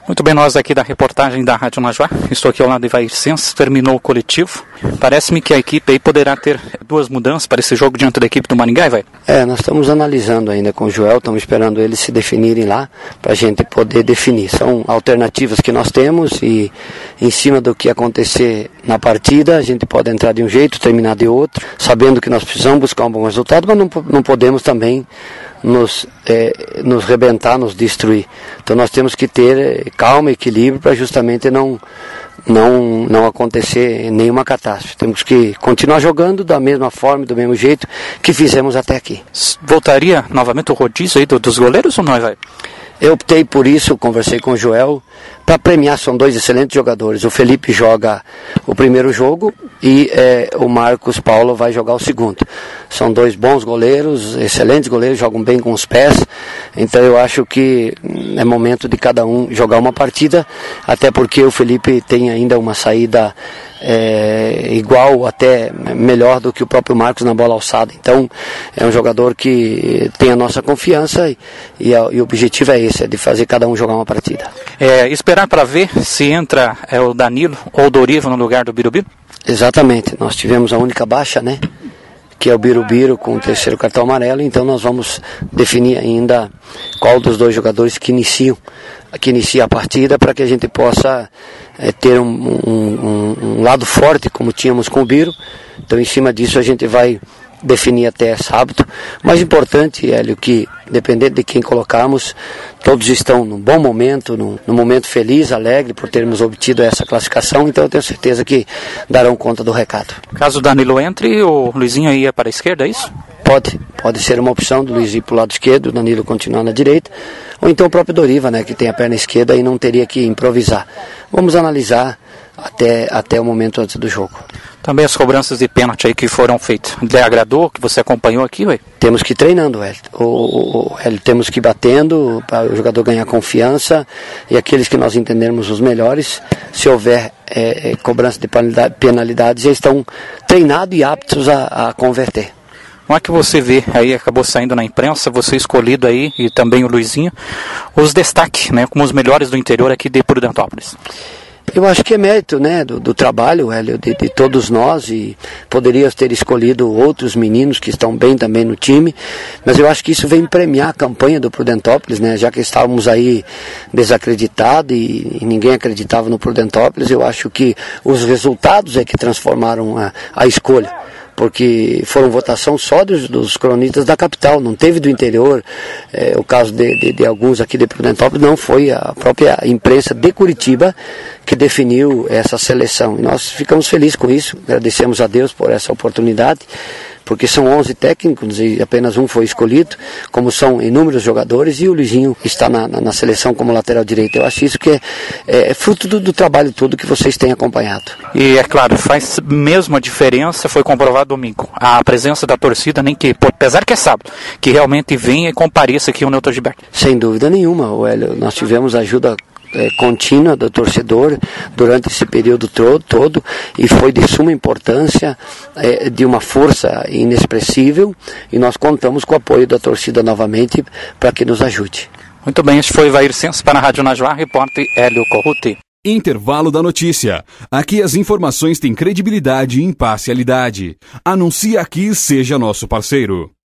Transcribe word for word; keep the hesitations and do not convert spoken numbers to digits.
Muito bem, nós aqui da reportagem da Rádio Najuá, estou aqui ao lado de Evair Sens, terminou o coletivo. Parece-me que a equipe aí poderá ter duas mudanças para esse jogo diante da equipe do Maringá, Evair? É, nós estamos analisando ainda com o Joel, estamos esperando eles se definirem lá, para a gente poder definir. São alternativas que nós temos e em cima do que acontecer na partida, a gente pode entrar de um jeito, terminar de outro, sabendo que nós precisamos buscar um bom resultado, mas não, não podemos também nos, é, nos rebentar, nos destruir. Então nós temos que ter calma e equilíbrio para justamente não, não, não acontecer nenhuma catástrofe. Temos que continuar jogando da mesma forma, do mesmo jeito que fizemos até aqui. Voltaria novamente o rodízio aí dos goleiros ou não, vai? Eu optei por isso, conversei com o Joel, para premiar, são dois excelentes jogadores. O Felipe joga o primeiro jogo e é, o Marcos Paulo vai jogar o segundo. São dois bons goleiros, excelentes goleiros, jogam bem com os pés. Então eu acho que é momento de cada um jogar uma partida, até porque o Felipe tem ainda uma saída é, igual, até melhor do que o próprio Marcos na bola alçada. Então é um jogador que tem a nossa confiança e, e, a, e o objetivo é esse, é de fazer cada um jogar uma partida. É, esperar para ver se entra é, o Danilo ou o Doriva no lugar do Birubiru? Exatamente, nós tivemos a única baixa, né? Que é o Birubiru com o terceiro cartão amarelo, então nós vamos definir ainda qual dos dois jogadores que iniciam, que inicia a partida, para que a gente possa é, ter um, um, um, um lado forte como tínhamos com o Biro. Então em cima disso a gente vai definir até sábado. Mais importante, Hélio, que dependendo de quem colocarmos, todos estão num bom momento, num, num momento feliz, alegre por termos obtido essa classificação, então eu tenho certeza que darão conta do recado. Caso o Danilo entre, o Luizinho ia para a esquerda, é isso? Pode, pode ser uma opção do Luiz ir para o lado esquerdo, o Danilo continuar na direita, ou então o próprio Doriva, né, que tem a perna esquerda e não teria que improvisar. Vamos analisar até, até o momento antes do jogo. Também as cobranças de pênalti aí que foram feitas, lhe agradou, que você acompanhou aqui, ué? Temos que ir treinando, Hélio. O, o, o, Hélio, temos que ir batendo para o jogador ganhar confiança e aqueles que nós entendermos os melhores, se houver é, é, cobrança de penalidades, eles estão treinados e aptos a, a converter. Como é que você vê, aí acabou saindo na imprensa, você escolhido aí, e também o Luizinho, os destaques, né, como os melhores do interior aqui de Prudentópolis? Eu acho que é mérito, né, do, do trabalho, Hélio, de, de todos nós, e poderia ter escolhido outros meninos que estão bem também no time, mas eu acho que isso vem premiar a campanha do Prudentópolis, né, já que estávamos aí desacreditados e, e ninguém acreditava no Prudentópolis. Eu acho que os resultados é que transformaram a, a escolha, porque foram votação só dos, dos cronistas da capital, não teve do interior. É, o caso de, de, de alguns aqui de Prudentópolis, não, foi a própria imprensa de Curitiba que definiu essa seleção. E nós ficamos felizes com isso, agradecemos a Deus por essa oportunidade, porque são onze técnicos e apenas um foi escolhido, como são inúmeros jogadores, e o Luizinho está na, na, na seleção como lateral direito. Eu acho isso que é, é, é fruto do, do trabalho todo que vocês têm acompanhado. E é claro, faz mesmo a diferença, foi comprovado domingo, a presença da torcida, nem que, apesar que é sábado, que realmente venha e compareça aqui o Newton Gilberto. Sem dúvida nenhuma, Hélio, nós tivemos ajuda É, contínua do torcedor durante esse período todo, todo e foi de suma importância, é, de uma força inexpressível, e nós contamos com o apoio da torcida novamente para que nos ajude. Muito bem, este foi Evair Sens para a Rádio Najuá, repórter Hélio Corruti. Intervalo da notícia. Aqui as informações têm credibilidade e imparcialidade. Anuncie aqui e seja nosso parceiro.